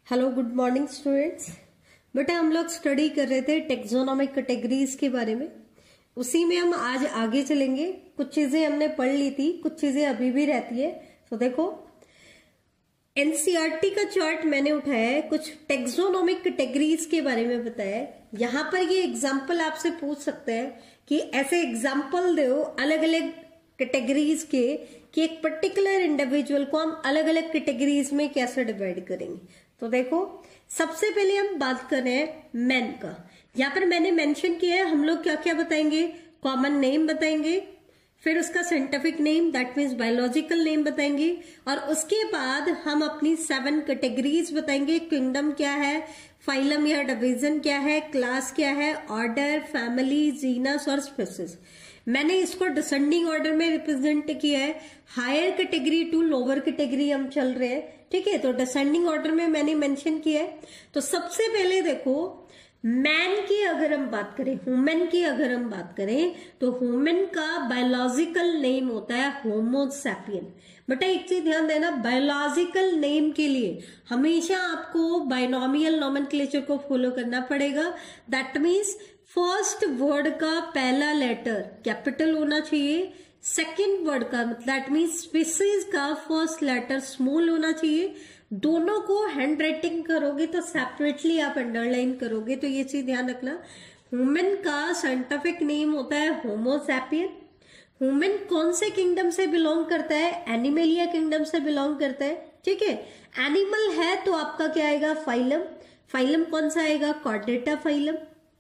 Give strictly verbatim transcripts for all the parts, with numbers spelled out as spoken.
Hello good morning students. बेटा हम लोग स्टडी कर रहे थे टेक्सोनोमिक कैटेगरीज के बारे में, उसी में हम आज आगे चलेंगे। कुछ चीजें हमने पढ़ ली थी, कुछ चीजें अभी भी रहती है। तो देखो एनसीईआरटी का चार्ट मैंने उठाया है, कुछ टेक्सोनोमिक कैटेगरीज के बारे में बताया है। यहां पर ये एग्जाम्पल आपसे पूछ सकते हैं कि ऐसे एग्जाम्पल दो अलग अलग कैटेगरीज के कि एक पर्टिकुलर इंडिविजुअल को हम अलग अलग कैटेगरीज में कैसे डिवाइड करेंगे। तो देखो सबसे पहले हम बात कर रहे हैं मैन का। यहां पर मैंने मेंशन किया है हम लोग क्या क्या बताएंगे, कॉमन नेम बताएंगे, फिर उसका scientific name that means biological name बताएंगे, और उसके बाद हम अपनी सेवन कैटेगरीज बताएंगे। किंगडम क्या है, फाइलम या डिवीजन क्या है, क्लास क्या है, ऑर्डर, फैमिली, जीनस और स्पीसीज। मैंने इसको डिसेंडिंग ऑर्डर में रिप्रेजेंट किया है, higher category to lower category हम चल रहे हैं, ठीक है। तो डिसेंडिंग ऑर्डर में मैंने मेंशन किया है। तो सबसे पहले देखो मैन की अगर हम बात करें, ह्यूमन की अगर हम बात करें तो ह्यूमन का बायोलॉजिकल नेम होता है होमो सैपियन। बेटा एक चीज ध्यान देना, बायोलॉजिकल नेम के लिए हमेशा आपको बाइनोमियल नोमेनक्लेचर को फॉलो करना पड़ेगा। दैट मीन्स फर्स्ट वर्ड का पहला लेटर कैपिटल होना चाहिए, सेकेंड वर्ड का दैट मीन्स स्पीसीज का फर्स्ट लेटर स्मॉल होना चाहिए। दोनों को हैंड राइटिंग करोगे तो सेपरेटली आप अंडरलाइन करोगे, तो ये चीज ध्यान रखना। ह्यूमन का साइंटिफिक नेम होता है होमो सैपियन। ह्यूमन कौन से किंगडम से बिलोंग करता है, एनिमलिया किंगडम से बिलोंग करता है, ठीक है। एनिमल है तो आपका क्या आएगा, फाइलम। फाइलम कौन सा आएगा, कॉर्डेटा फाइलम।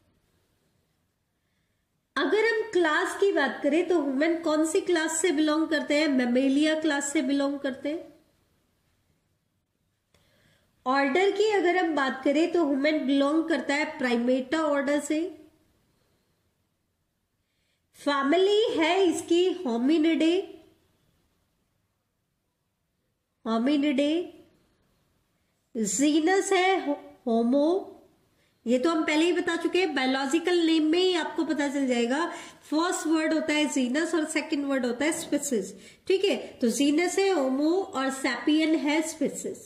अगर हम क्लास की बात करें तो ह्यूमन कौन सी क्लास से बिलोंग करते हैं, मैमेलिया क्लास से बिलोंग करते हैं। ऑर्डर की अगर हम बात करें तो ह्यूमन बिलोंग करता है प्राइमेटा ऑर्डर से। फैमिली है इसकी होमिनिडे, होमिनिडे। जीनस है होमो, ये तो हम पहले ही बता चुके हैं, बायोलॉजिकल नेम में ही आपको पता चल जाएगा। फर्स्ट वर्ड होता है जीनस और सेकंड वर्ड होता है स्पीसीज, ठीक है। तो जीनस है होमो और सैपियन है स्पीसीज,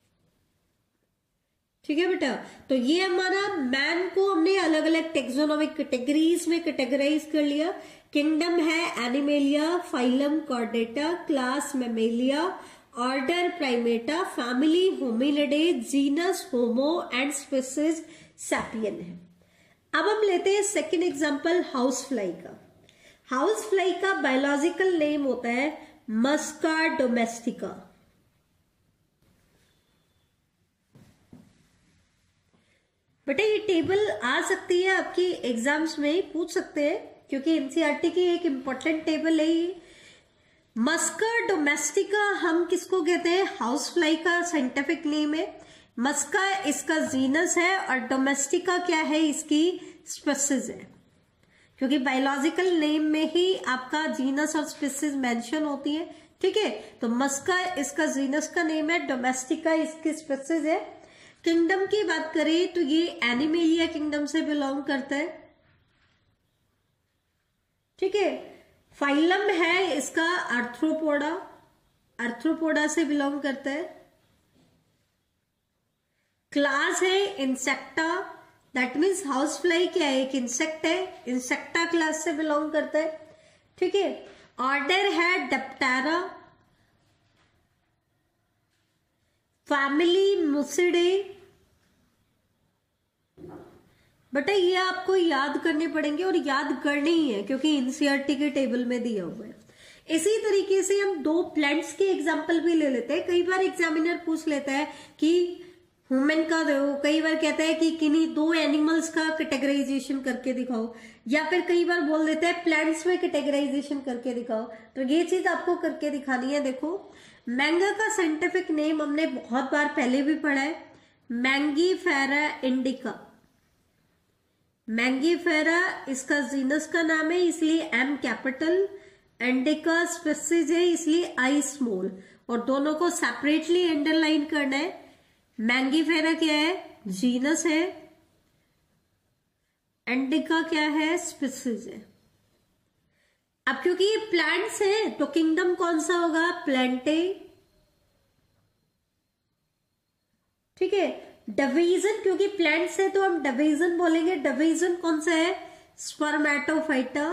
ठीक है बेटा। तो ये हमारा मैन को हमने अलग अलग टेक्सोनोमिक कैटेगरीज में कैटेगराइज कर लिया। किंगडम है Animalia, phylum Chordata, class Mammalia, order Primata, family Hominidae, genus Homo and species sapiens है। अब हम लेते हैं सेकेंड एग्जांपल हाउस फ्लाई का। हाउस फ्लाई का बायोलॉजिकल नेम होता है मस्का डोमेस्टिका। बेटा ये टेबल आ सकती है आपकी एग्जाम्स में, पूछ सकते हैं क्योंकि एनसीईआरटी की एक इंपॉर्टेंट टेबल है ये। मस्का डोमेस्टिका हम किसको कहते हैं, हाउस फ्लाई का साइंटिफिक नेम है। मस्का इसका जीनस है और डोमेस्टिका क्या है, इसकी स्पीसीज है, क्योंकि बायोलॉजिकल नेम में ही आपका जीनस और स्पीसीज मेंशन होती है, ठीक है। तो मस्का इसका जीनस का नेम है, डोमेस्टिका इसकी स्पीसीज है। किंगडम की बात करें तो ये एनिमेलिया किंगडम से बिलोंग करता है, ठीक है। फाइलम है इसका आर्थ्रोपोडा, आर्थ्रोपोडा से बिलोंग करता है। क्लास है Insecta, that means house fly क्या है, एक इंसेक्ट है, इंसेक्टा क्लास से बिलोंग करता है, ठीक है। ऑर्डर है डेप्टेरा, फैमिली मुसिडे। बेटा ये आपको याद करने पड़ेंगे और याद करने ही है क्योंकि एनसीईआरटी के टेबल में दिया हुआ है। इसी तरीके से हम दो प्लांट्स के एग्जाम्पल भी ले लेते हैं। कई बार एग्जामिनर पूछ लेता है कि ह्यूमन का दो, कई बार कहता है कि किन्हीं दो एनिमल्स का कैटेगराइजेशन करके दिखाओ, या फिर कई बार बोल देता है प्लांट्स में कैटेगराइजेशन करके दिखाओ। तो ये चीज आपको करके दिखानी है। देखो मैंगो का साइंटिफिक नेम हमने बहुत बार पहले भी पढ़ा है, मैंगीफेरा इंडिका। मैंगीफेरा इसका जीनस का नाम है इसलिए एम कैपिटल, इंडिका स्पीसीज है इसलिए आई स्मॉल, और दोनों को सेपरेटली अंडरलाइन करना है। मैंगीफेरा क्या है, जीनस है, इंडिका क्या है, स्पीसीज है। अब क्योंकि ये प्लांट्स हैं तो किंगडम कौन सा होगा, प्लांटे, ठीक है। डिवीजन, क्योंकि प्लांट्स है तो हम डिवीजन बोलेंगे। डिवीजन कौन सा है? स्पर्मेटोफाइटा।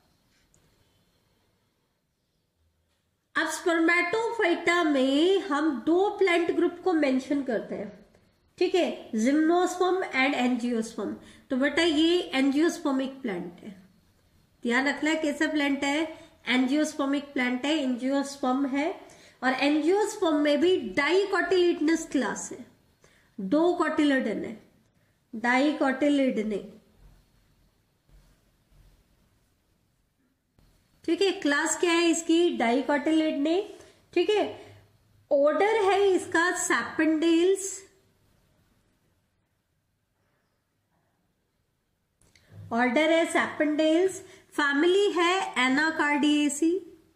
अब स्पर्मेटोफाइटा में हम दो प्लांट ग्रुप को मेंशन करते हैं, ठीक है, जिम्नोस्पर्म एंड एंजियोस्पर्म। तो बेटा ये एंजियोस्पर्मिक प्लांट है, ध्यान रखना है कैसा प्लांट है, एंजियोस्पर्मिक प्लांट है, एंजियोस्पर्म है। और एंजियोस्पर्म में भी डाइकोटिलिडनस क्लास है, दो कोटिलिडन है, डाइकोटिलिडने, ठीक है। क्लास क्या है इसकी? डाइकोटिलिडने, ठीक है। ऑर्डर है इसका सैपेंडेल्स, ऑर्डर है सैपेंडेल्स, फैमिली है एनाकार्डिएसी।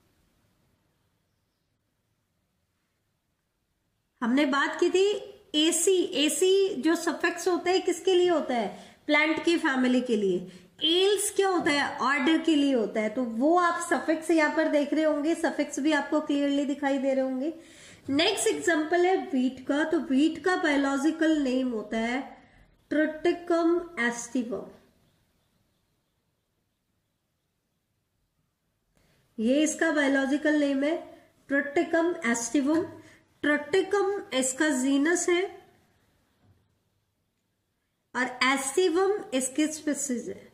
हमने बात की थी एसी, एसी जो सफिक्स होता है किसके लिए होता है? प्लांट की फैमिली के लिए। एल्स क्या होता है? ऑर्डर के लिए होता है। तो वो आप सफिक्स यहां पर देख रहे होंगे, सफिक्स भी आपको क्लियरली दिखाई दे रहे होंगे। नेक्स्ट एग्जांपल है वीट का। तो वीट का बायोलॉजिकल नेम होता है ट्रिटिकम एस्टिवम। ये इसका बायोलॉजिकल नेम है ट्रिटिकम एस्टिवम। ट्रिटिकम इसका जीनस है और एस्टिवम इसके स्पीसीज है,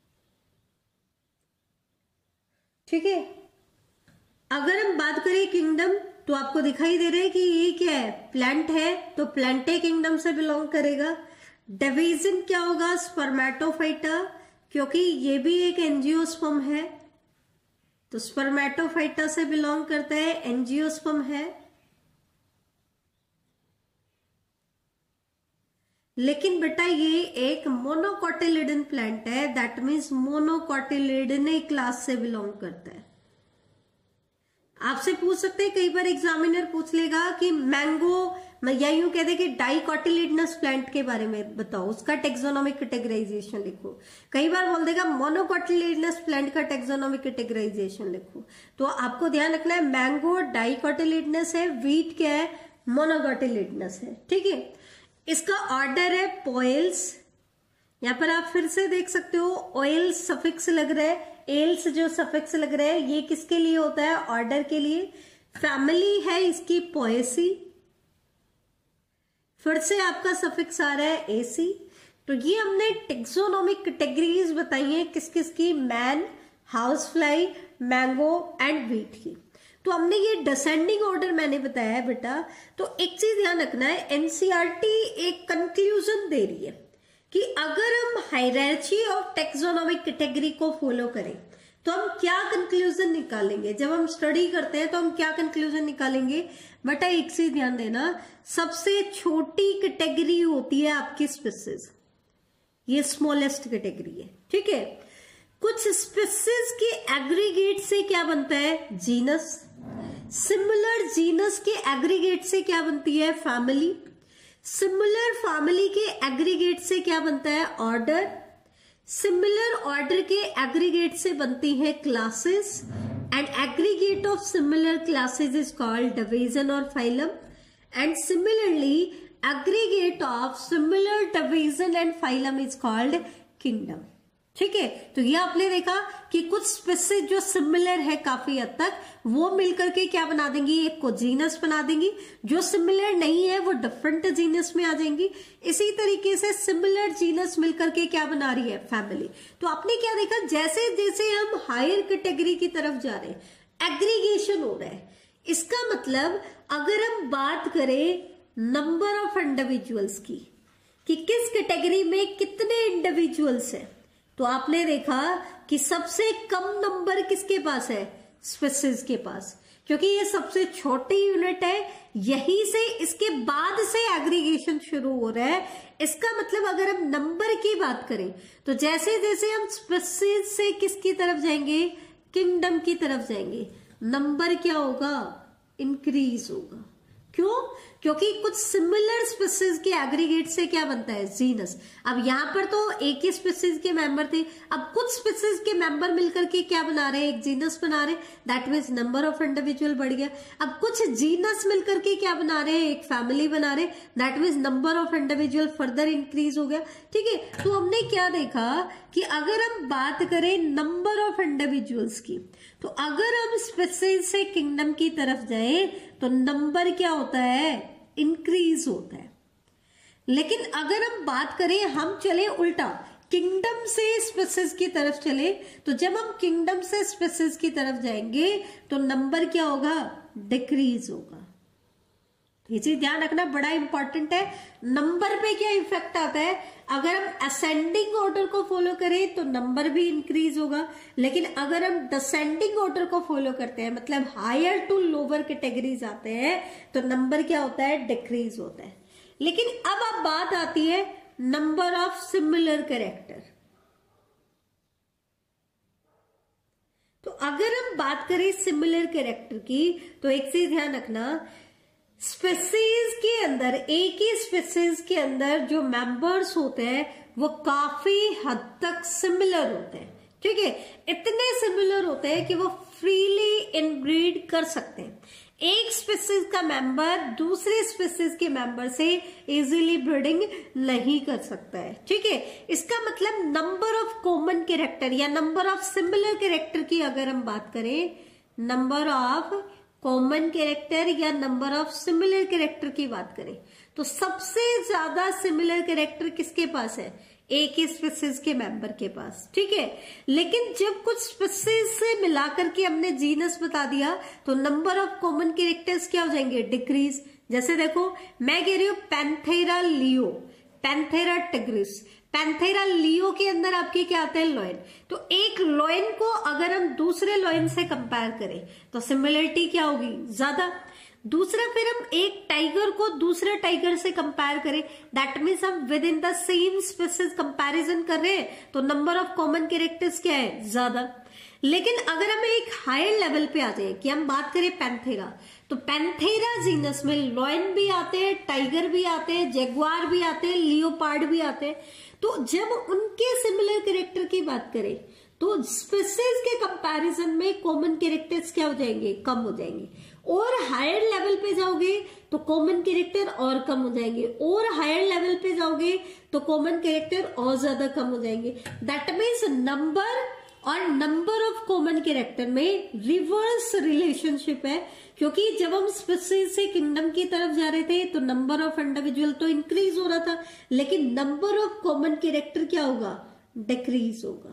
ठीक है। अगर हम बात करें किंगडम, तो आपको दिखाई दे रहा है कि ये क्या है? प्लांट है, तो प्लांटे किंगडम से बिलोंग करेगा। डिवीजन क्या होगा? स्पर्मेटोफाइटा, क्योंकि ये भी एक एंजियोस्पर्म है, तो स्पर्मेटोफाइटा से बिलोंग करता है, एंजियोस्पर्म है। लेकिन बेटा ये एक मोनोकोटिलिडन प्लांट है, दैट मीन्स मोनोकोटिलिडने क्लास से बिलोंग करता है। आपसे पूछ सकते हैं, कई बार एग्जामिनर पूछ लेगा कि मैंगो, या यूं कह दे कि डाइकोटिलिडनस प्लांट के बारे में बताओ, उसका टेक्सोनोमिक कैटेगराइजेशन लिखो। कई बार बोल देगा मोनोकोटिलिडनस प्लांट का टेक्सोनोमिक कैटेगराइजेशन लिखो। तो आपको ध्यान रखना है मैंगो डाइकोटिलिडनस है, वीट क्या है? मोनोकोटिलिडनस है, ठीक है। इसका ऑर्डर है पोएल्स। यहां पर आप फिर से देख सकते हो ऑयल सफिक्स लग रहा है, एल्स जो सफिक्स लग रहा है, ये किसके लिए होता है? ऑर्डर के लिए। फैमिली है इसकी पोएसी, फिर से आपका सफिक्स आ रहा है एसी। तो ये हमने टेक्सोनोमिक कैटेगरीज बताई हैं किस किस की? Man, house fly, mango and wheat की। तो हमने ये डिसेंडिंग ऑर्डर मैंने बताया है बेटा। तो एक चीज ध्यान रखना है, एनसीईआरटी एक कंक्लूजन दे रही है कि अगर हम हायरार्ची ऑफ टेक्सोनोमिक कैटेगरी को फॉलो करें तो हम क्या कंक्लूजन निकालेंगे। जब हम स्टडी करते हैं तो हम क्या कंक्लूजन निकालेंगे बेटा? एक चीज ध्यान देना, सबसे छोटी कैटेगरी होती है आपकी स्पीसीज, ये स्मॉलेस्ट कैटेगरी है, ठीक है। कुछ स्पीसीज के एग्रीगेट से क्या बनता है? जीनस। सिमिलर जीनस के एग्रीगेट से क्या बनती है? फैमिली। सिमिलर फैमिली के एग्रीगेट से क्या बनता है? ऑर्डर। सिमिलर ऑर्डर के एग्रीगेट से बनती है classes, and aggregate of similar classes is called division और phylum, and similarly aggregate of similar division and phylum is called kingdom, ठीक है। तो ये आपने देखा कि कुछ स्पीसीज जो सिमिलर है काफी हद तक, वो मिलकर के क्या बना देंगी? एक को जीनस बना देंगी। जो सिमिलर नहीं है वो डिफरेंट जीनस में आ जाएंगी। इसी तरीके से सिमिलर जीनस मिलकर के क्या बना रही है? फैमिली। तो आपने क्या देखा, जैसे जैसे हम हायर कैटेगरी की तरफ जा रहे हैं, एग्रीगेशन हो रहा है। इसका मतलब अगर हम बात करें नंबर ऑफ इंडिविजुअल्स की, कि किस कैटेगरी में कितने इंडिविजुअल्स हैं, तो आपने देखा कि सबसे कम नंबर किसके पास है? स्पीसीज के पास, क्योंकि ये सबसे छोटी यूनिट है, यहीं से इसके बाद से एग्रीगेशन शुरू हो रहा है। इसका मतलब अगर हम नंबर की बात करें तो जैसे जैसे हम स्पीसीज से किसकी तरफ जाएंगे? किंगडम की तरफ जाएंगे, नंबर क्या होगा? इंक्रीज होगा। क्यों? क्योंकि कुछ सिमिलर स्पीसीज के एग्रीगेट से क्या बनता है, जीनस। अब यहाँ पर तो एक ही स्पीसीज के मेंबर थे, अब कुछ स्पीसीज के मेंबर मिलकर के क्या बना रहे हैं, एक जीनस बना रहे हैं, that means number of individual बढ़ गया। अब कुछ जीनस मिलकर के क्या बना रहे हैं, एक फैमिली बना रहे हैं, that means number of individual further increase हो गया। ठीक है, तो हमने क्या देखा कि अगर हम बात करें नंबर ऑफ इंडिविजुअल्स की, तो अगर हम स्पीसीज से किंगडम की तरफ जाएं तो नंबर क्या होता है, इंक्रीज होता है। लेकिन अगर हम बात करें, हम चले उल्टा, किंगडम से स्पीसीज की तरफ चले, तो जब हम किंगडम से स्पीसीज की तरफ जाएंगे तो नंबर क्या होगा, डिक्रीज होगा। ये चीज ध्यान रखना, बड़ा इंपॉर्टेंट है। नंबर पे क्या इफेक्ट आता है, अगर हम असेंडिंग ऑर्डर को फॉलो करें तो नंबर भी इंक्रीज होगा, लेकिन अगर हम डिसेंडिंग ऑर्डर को फॉलो करते हैं, मतलब हायर टू लोअर कैटेगरीज आते हैं, तो नंबर क्या होता है, डिक्रीज होता है। लेकिन अब अब बात आती है नंबर ऑफ सिमिलर कैरेक्टर। तो अगर हम बात करें सिमिलर कैरेक्टर की, तो एक चीज ध्यान रखना, स्पीसीज के अंदर, एक ही स्पीसीज के अंदर जो मेंबर्स होते हैं वो काफी हद तक सिमिलर होते हैं। ठीक है, इतने सिमिलर होते हैं कि वो फ्रीली इनब्रीड कर सकते हैं। एक स्पीसीज का मेंबर दूसरे स्पीसीज के मेंबर से इजीली ब्रीडिंग नहीं कर सकता है। ठीक है, इसका मतलब नंबर ऑफ कॉमन कैरेक्टर या नंबर ऑफ सिमिलर कैरेक्टर की अगर हम बात करें, नंबर ऑफ कॉमन कैरेक्टर या नंबर ऑफ सिमिलर कैरेक्टर की बात करें, तो सबसे ज्यादा सिमिलर कैरेक्टर किसके पास है, एक ही स्पीसीज के मेंबर के पास। ठीक है, लेकिन जब कुछ स्पीसीज से मिलाकर के हमने जीनस बता दिया तो नंबर ऑफ कॉमन कैरेक्टर्स क्या हो जाएंगे, डिक्रीज। जैसे देखो, मैं कह रही हूं Panthera leo, Panthera tigris, Panthera leo के अंदर आपके क्या आते हैं, लॉयन। तो एक लॉयन को अगर हम दूसरे लॉयन से कंपेयर करें तो सिमिलरिटी क्या होगी, ज्यादा। दूसरा, फिर हम एक टाइगर को दूसरे टाइगर से कंपेयर करें, दैट मीन्स हम within the same species comparison कर रहे हैं, तो नंबर ऑफ कॉमन कैरेक्टर्स क्या है, ज्यादा। लेकिन अगर हम एक हायर लेवल पे आ जाए कि हम बात करें पैंथेरा, तो पैंथेरा जीनस में लॉयन भी आते हैं, टाइगर भी आते हैं, जैगुआर भी आते हैं, लियोपार्ड भी आते हैं। तो जब उनके सिमिलर कैरेक्टर की बात करें तो स्पीसीज के कंपैरिजन में कॉमन कैरेक्टर्स क्या हो जाएंगे, कम हो जाएंगे। और हायर लेवल पे जाओगे तो कॉमन कैरेक्टर और कम हो जाएंगे, और हायर लेवल पे जाओगे तो कॉमन कैरेक्टर और ज्यादा कम हो जाएंगे। दैट मीन्स नंबर और नंबर ऑफ कॉमन कैरेक्टर में रिवर्स रिलेशनशिप है, क्योंकि जब हम स्पीसीज से किंगडम की तरफ जा रहे थे तो नंबर ऑफ इंडिविजुअल तो इंक्रीज हो रहा था, लेकिन नंबर ऑफ कॉमन कैरेक्टर क्या होगा, डिक्रीज होगा।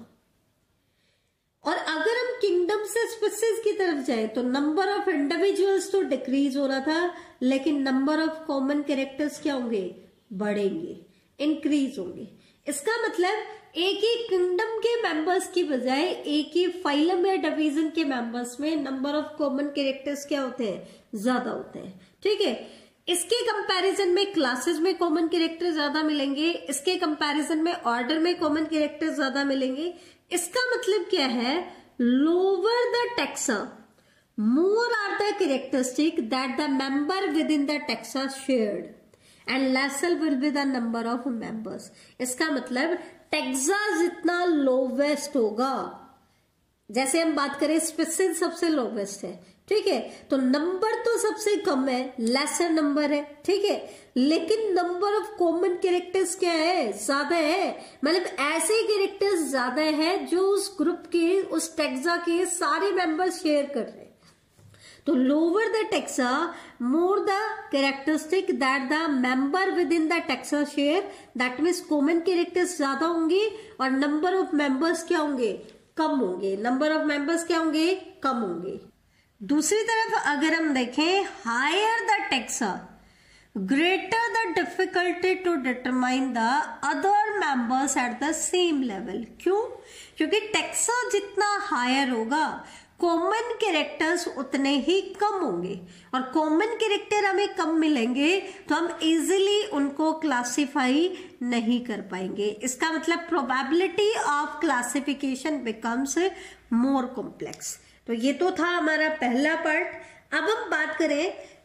और अगर हम किंगडम से स्पीसीज की तरफ जाए तो नंबर ऑफ इंडिविजुअल्स तो डिक्रीज हो रहा था, लेकिन नंबर ऑफ कॉमन कैरेक्टर्स क्या होंगे, बढ़ेंगे, इंक्रीज होंगे। इसका मतलब एक ही किंगडम के मेंबर्स की बजाय एक ही फाइलम या डिवीजन के मेंबर्स में नंबर ऑफ कॉमन कैरेक्टर्स क्या होते हैं, ज्यादा होते हैं। ठीक है, इसके कंपैरिजन में क्लासेस में कॉमन कैरेक्टर ज्यादा मिलेंगे, इसके कंपैरिजन में ऑर्डर में कॉमन कैरेक्टर ज्यादा मिलेंगे। इसका मतलब क्या है, lower the taxa more are the characteristic that the member within the taxa shared and lesser will be the number of members. इसका मतलब टैक्सा जितना लोवेस्ट होगा, जैसे हम बात करें स्पीसीज सबसे लोवेस्ट है, ठीक है, तो नंबर तो सबसे कम है, लेसर नंबर है, ठीक है, लेकिन नंबर ऑफ कॉमन कैरेक्टर्स क्या है, ज्यादा है। मतलब ऐसे कैरेक्टर्स ज्यादा है जो उस ग्रुप के, उस टैक्सा के सारे मेंबर्स शेयर कर रहे हैं। तो lower the taxa more the characteristic that the member within the taxa share, that means common characters ज्यादा होंगे और नंबर ऑफ मेंबर्स क्या होंगे, कम होंगे। नंबर ऑफ मेंबर्स क्या होंगे, कम होंगे। दूसरी तरफ अगर हम देखें, higher the taxa greater the difficulty to determine the other members at the same level. क्यों? क्योंकि टैक्सा जितना हायर होगा कॉमन कैरेक्टर्स उतने ही कम होंगे, और कॉमन कैरेक्टर हमें कम मिलेंगे तो हम इजीली उनको क्लासिफाई नहीं कर पाएंगे। इसका मतलब probability of classification becomes more complex. तो ये तो था हमारा पहला पार्ट। अब हम बात करें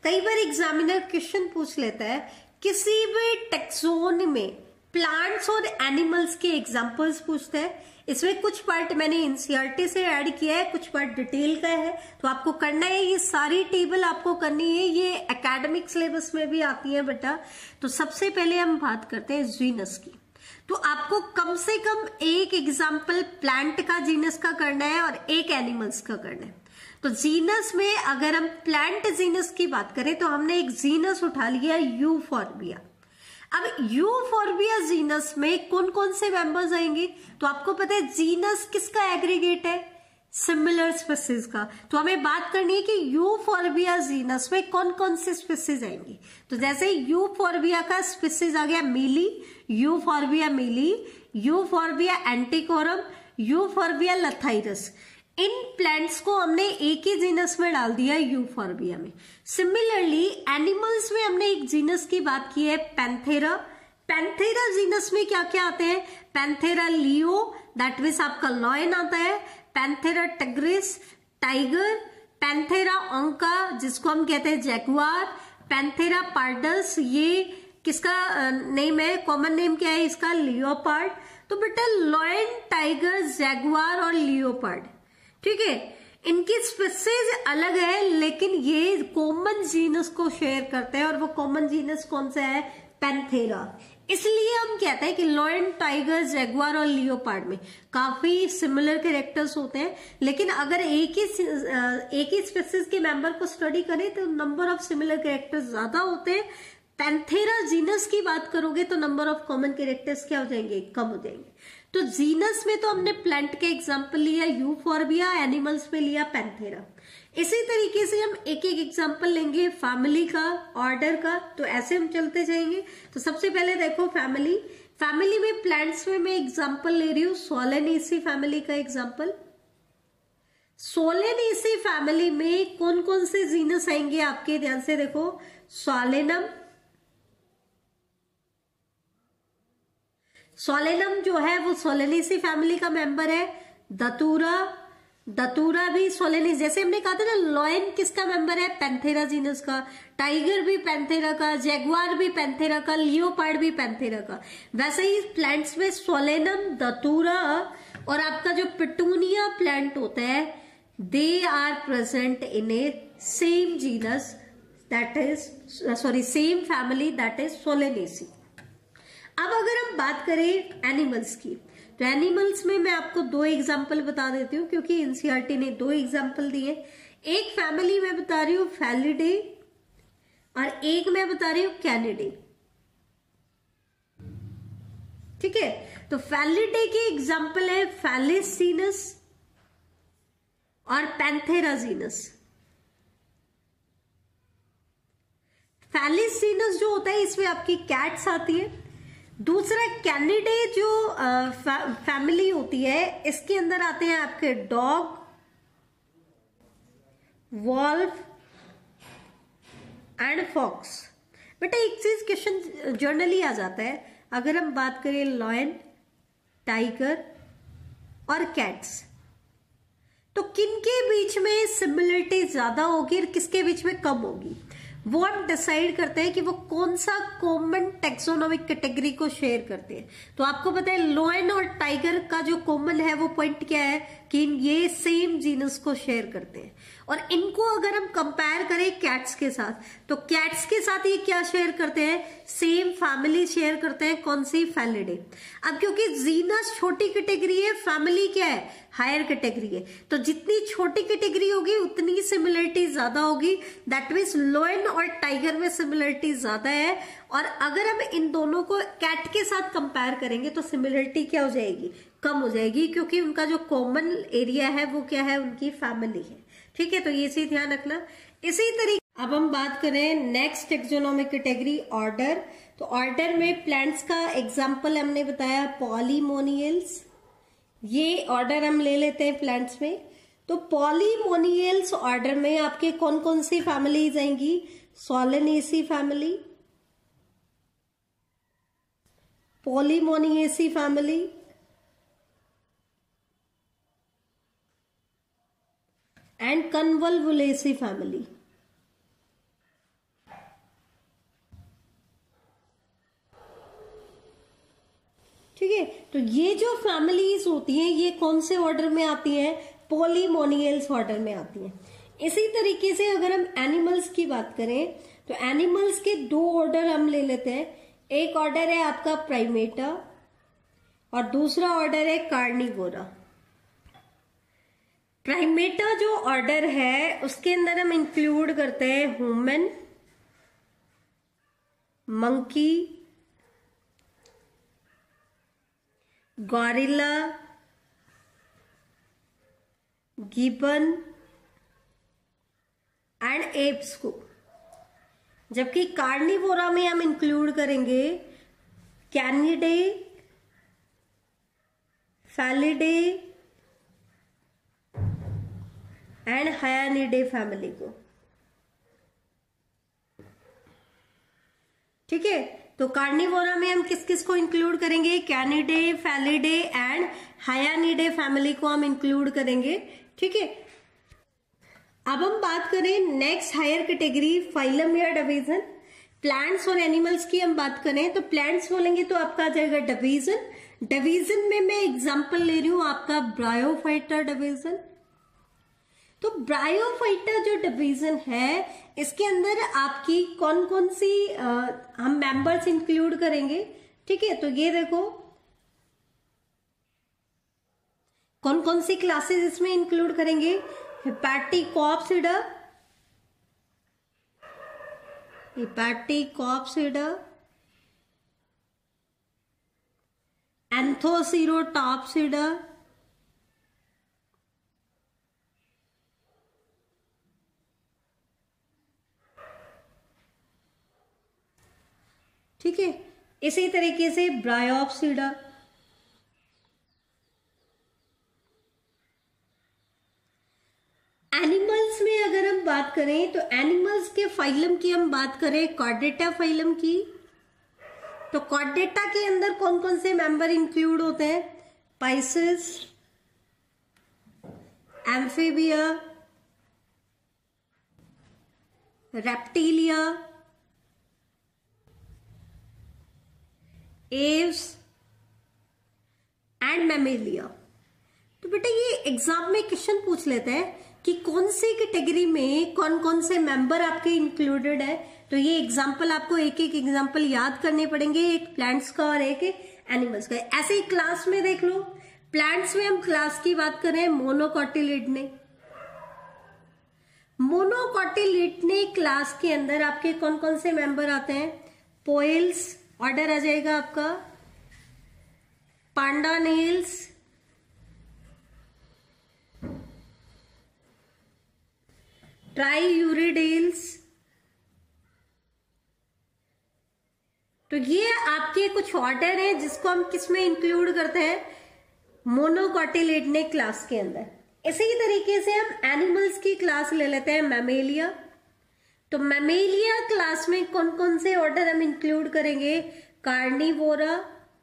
कई बार एग्जामिनर क्वेश्चन पूछ लेता है किसी भी टेक्सोन में प्लांट्स और एनिमल्स के एग्जांपल्स पूछते हैं। इसमें कुछ पार्ट मैंने एनसीईआरटी से ऐड किया है, कुछ पार्ट डिटेल का है, तो आपको करना है। ये सारी टेबल आपको करनी है, ये एकेडमिक सिलेबस में भी आती है बेटा। तो सबसे पहले हम बात करते हैं जीनस की। तो आपको कम से कम एक एग्जाम्पल प्लांट का जीनस का करना है और एक एनिमल्स का करना है। तो जीनस में अगर हम प्लांट जीनस की बात करें तो हमने एक जीनस उठा लिया यूफॉर्बिया। अब यूफॉर्बिया जीनस में कौन कौन से मेंबर्स आएंगे? तो आपको पता है जीनस किसका एग्रीगेट है? सिमिलर स्पीसीज का। तो हमें बात करनी है कि यूफॉर्बिया जीनस में कौन कौन से स्पीसीज आएंगी। तो जैसे यूफॉर्बिया का स्पीसीज आ गया milii, Euphorbia milii, Euphorbia antiquorum, Euphorbia lathyris. इन प्लांट्स को हमने एक ही जीनस में डाल दिया यूफॉर्बिया में। सिमिलरली एनिमल्स में हमने एक जीनस की बात की है पैंथेरा। पैंथेरा जीनस में क्या क्या आते हैं? पैंथेरा लियो, दैट मीन्स आपका लॉयन आता है, Panthera tigris tiger, Panthera onca जिसको हम कहते हैं जैगुआर, पैंथेरा पार्डस, ये किसका नेम है, कॉमन नेम क्या है इसका? लियोपार्ड। तो बेटा लॉयन, टाइगर, जैगुआर और लियोपार्ड, ठीक है, इनकी स्पीसीज अलग है लेकिन ये कॉमन जीनस को शेयर करते हैं और वो कॉमन जीनस कौन सा है? पैंथेरा। इसलिए हम कहते हैं कि लॉयन, टाइगर, जैगुआर और लियोपार्ड में काफी सिमिलर कैरेक्टर्स होते हैं, लेकिन अगर एक ही एक ही स्पीसीज के मेंबर को स्टडी करें तो नंबर ऑफ सिमिलर कैरेक्टर्स ज्यादा होते हैं। पैंथेरा जीनस की बात करोगे तो नंबर ऑफ कॉमन कैरेक्टर्स क्या हो जाएंगे? कम हो जाएंगे। तो जीनस में तो हमने प्लांट के एग्जांपल लिया यूफॉर्बिया, एनिमल्स में लिया पैंथेरा। इसी तरीके से हम एक एक एग्जांपल लेंगे फैमिली का, ऑर्डर का, तो ऐसे हम चलते जाएंगे। तो सबसे पहले देखो फैमिली। फैमिली में प्लांट्स में मैं एग्जांपल ले रही हूँ सोलेनेसी फैमिली का एग्जांपल। सोलेनेसी फैमिली में कौन कौन से जीनस आएंगे आपके ध्यान से देखो। सोलेनम, सोलेनम जो है वो सोलेनेसी फैमिली का मेंबर है। दतूरा, दतूरा भी सोलेनेसी, जैसे हमने कहा था ना लॉयन किसका मेंबर है? पैंथेरा जीनस का। टाइगर भी पैंथेरा का, जैगुआर भी पैंथेरा का, लियोपार्ड भी पैंथेरा का। वैसे ही प्लांट्स में सोलेनम, दतूरा और आपका जो पिटूनिया प्लांट होता है, they are present in a same genus that is sorry same family that is Solanaceae. अब अगर हम बात करें एनिमल्स की, तो एनिमल्स में मैं आपको दो एग्जाम्पल बता देती हूँ क्योंकि एनसीईआरटी ने दो एग्जाम्पल दिए। एक फैमिली में बता रही हूँ फैलिडे और एक मैं बता रही हूँ कैनिडे, ठीक है। तो फैलिडे की एग्जाम्पल है फैलिस जीनस और पैंथेरा जीनस। फैलिस जीनस जो होता है इसमें आपकी कैट्स आती है। दूसरा कैनिडे जो फै, फैमिली होती है इसके अंदर आते हैं आपके डॉग, वॉल्फ एंड फॉक्स। बेटा एक चीज क्वेश्चन जर्नली आ जाता है, अगर हम बात करें लॉयन, टाइगर और कैट्स, तो किनके बीच में सिमिलरिटी ज्यादा होगी और किसके बीच में कम होगी, वो हम डिसाइड करते हैं कि वो कौन सा कॉमन टेक्सोनोमिक कैटेगरी को शेयर करते हैं। तो आपको पता है लॉयन और टाइगर का जो कॉमन है वो पॉइंट क्या है कि ये सेम जीनस को शेयर करते हैं। और इनको अगर हम कंपेयर करें कैट्स के साथ, तो कैट्स के साथ ये क्या शेयर करते हैं? सेम फैमिली शेयर करते हैं। कौन सी? फैलिडे। अब क्योंकि जीनस छोटी कैटेगरी है, फैमिली क्या है? हायर कैटेगरी है, तो जितनी छोटी कैटेगरी होगी उतनी सिमिलरिटी ज्यादा होगी। दैट मीन्स लॉयन और टाइगर में सिमिलरिटी ज्यादा है, और अगर हम इन दोनों को कैट के साथ कंपेयर करेंगे तो सिमिलरिटी क्या हो जाएगी? कम हो जाएगी, क्योंकि उनका जो कॉमन एरिया है वो क्या है? उनकी फैमिली है। ठीक है, तो ये चीज ध्यान रखना। इसी तरीके अब हम बात करें नेक्स्ट टेक्सोनोमिक कैटेगरी ऑर्डर। तो ऑर्डर में प्लांट्स का एग्जाम्पल हमने बताया पॉलीमोनियल्स। ये ऑर्डर हम ले लेते हैं प्लांट्स में। तो पॉलीमोनियल्स ऑर्डर में आपके कौन कौन सी फैमिलीज आएंगी? Solanaceae family, Polemoniaceae family, and Convolvulaceae family. ठीक है, तो ये जो फैमिलीज होती हैं ये कौन से ऑर्डर में आती हैं? पॉलीमोनियल्स ऑर्डर में आती हैं। इसी तरीके से अगर हम एनिमल्स की बात करें तो एनिमल्स के दो ऑर्डर हम ले लेते हैं। एक ऑर्डर है आपका प्राइमेटा और दूसरा ऑर्डर है कार्निवोरा। प्राइमेटा जो ऑर्डर है उसके अंदर हम इंक्लूड करते हैं human, monkey, gorilla, gibbon and apes को। जबकि कार्निवोरा में हम इंक्लूड करेंगे Canidae, Felidae and Hyaenidae family को। ठीक है, तो कार्निवोरा में हम किस किस को इंक्लूड करेंगे? Canidae, Felidae and Hyaenidae family को हम इंक्लूड करेंगे। ठीक है, अब हम बात करें नेक्स्ट हायर कैटेगरी फाइलम या डिवीजन। प्लांट्स और एनिमल्स की हम बात करें तो प्लांट्स बोलेंगे तो आपका आ जाएगा डिवीजन। डिवीजन में मैं एग्जांपल ले रही हूं आपका ब्रायोफाइटा डिवीजन। तो ब्रायोफाइटा जो डिवीजन है इसके अंदर आपकी कौन कौन सी आ, हम मेंबर्स इंक्लूड करेंगे। ठीक है, तो ये देखो कौन कौन सी क्लासेस इसमें इंक्लूड करेंगे। हेपेटिकॉप्सिडा, हेपेटिकॉप्सिडा, एंथोसिरोटॉप्सिडा, ठीक है, इसी तरीके से ब्रायोप्सिडा। एनिमल्स में अगर हम बात करें तो एनिमल्स के फाइलम की हम बात करें कॉर्डेटा फाइलम की, तो कॉर्डेटा के अंदर कौन कौन से मेंबर इंक्लूड होते हैं? Pisces, Amphibia, Reptilia, Aves and Mammalia. तो बेटा ये एग्जाम में क्वेश्चन पूछ लेते हैं कि कौन सी कैटेगरी में कौन कौन से मेंबर आपके इंक्लूडेड है। तो ये एग्जाम्पल आपको एक एक एग्जाम्पल याद करने पड़ेंगे, एक प्लांट्स का और एक एनिमल्स का। ऐसे ही क्लास में देख लो, प्लांट्स में हम क्लास की बात करें मोनोकोटिलिडने। मोनोकोटिलिडने क्लास के अंदर आपके कौन कौन से मेंबर आते हैं? पोइल्स ऑर्डर आ जाएगा आपका, पांडानेल्स, ट्राईयूरिडेल्स। तो ये आपके कुछ ऑर्डर हैं जिसको हम किसमें इंक्लूड करते हैं? मोनोकोटिलिडने क्लास के अंदर। इसी तरीके से हम एनिमल्स की क्लास ले लेते हैं मैमेलिया। तो मैमेलिया क्लास में कौन कौन से ऑर्डर हम इंक्लूड करेंगे? कार्निवोरा,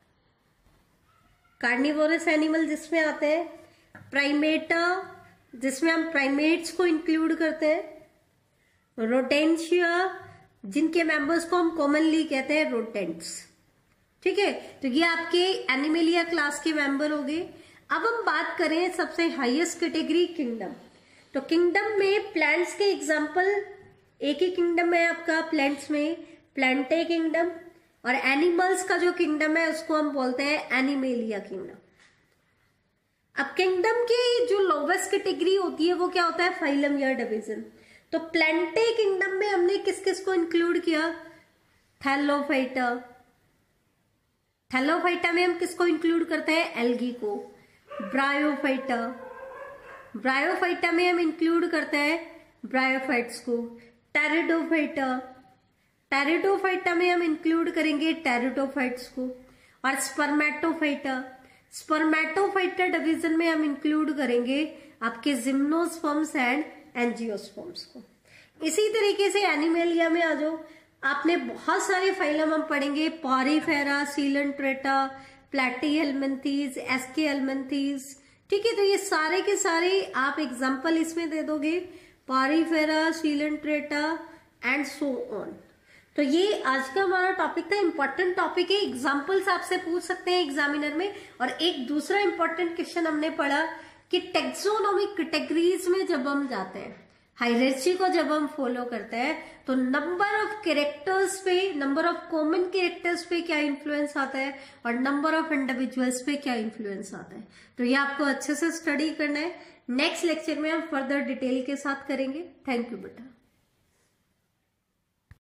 कार्निवोरस एनिमल जिसमें आते हैं, प्राइमेटा जिसमें हम प्राइमेट्स को इंक्लूड करते हैं, रोटेंशिया जिनके मेंबर्स को हम कॉमनली कहते हैं रोटेंट्स। ठीक है, तो ये आपके एनिमेलिया क्लास के मेंबर हो गए। अब हम बात करें सबसे हाईएस्ट कैटेगरी किंगडम। तो किंगडम में प्लांट्स के एग्जांपल एक ही किंगडम है आपका प्लांट्स में, प्लांटे किंगडम, और एनिमल्स का जो किंगडम है उसको हम बोलते हैं एनिमेलिया किंगडम। अब किंगडम की जो लोवेस्ट कैटेगरी होती है वो क्या होता है? फाइलम या डिवीजन। तो प्लांटे किंगडम में हमने किस किस को इंक्लूड किया? थैलोफाइटा। थैलोफाइटा में हम किसको इंक्लूड करते हैं? एल्गी को। ब्रायोफाइटा, ब्रायोफाइटा में हम इंक्लूड करते हैं ब्रायोफाइट्स को। टेरिडोफाइटा, टेरिडोफाइटा में हम इंक्लूड करेंगे टेरिडोफाइट्स को। और स्पर्मेटोफाइटा, स्पर्मेटोफाइटा डिवीजन में हम इंक्लूड करेंगे आपके जिम्नोस्पर्म्स एंड एंजियोस्पर्म्स को। इसी तरीके से एनिमेलिया में आ जाओ, आपने बहुत सारे फाइलम हम पढ़ेंगे, पॉरीफेरा, सीलेंट्रेटा, प्लैटीहेल्मिन्थीज, एस्केहेल्मिन्थीज। ठीक है, तो ये सारे के सारे आप एग्जाम्पल इसमें दे दोगे, Porifera, Coelenterata and so on. तो ये आज का हमारा टॉपिक था, इंपॉर्टेंट टॉपिक है, एग्जाम्पल्स आपसे पूछ सकते हैं एग्जामिनर में। और एक दूसरा इंपॉर्टेंट क्वेश्चन हमने पढ़ा कि टेक्सोनोमिक कैटेगरीज में जब हम जाते हैं, हायरार्ची को जब हम फॉलो करते हैं, तो नंबर ऑफ कैरेक्टर्स पे, नंबर ऑफ कॉमन कैरेक्टर्स पे क्या इन्फ्लुएंस आता है और नंबर ऑफ इंडिविजुअल्स पे क्या इन्फ्लुएंस आता है। तो ये आपको अच्छे से स्टडी करना है। नेक्स्ट लेक्चर में हम फर्दर डिटेल के साथ करेंगे। थैंक यू बेटा।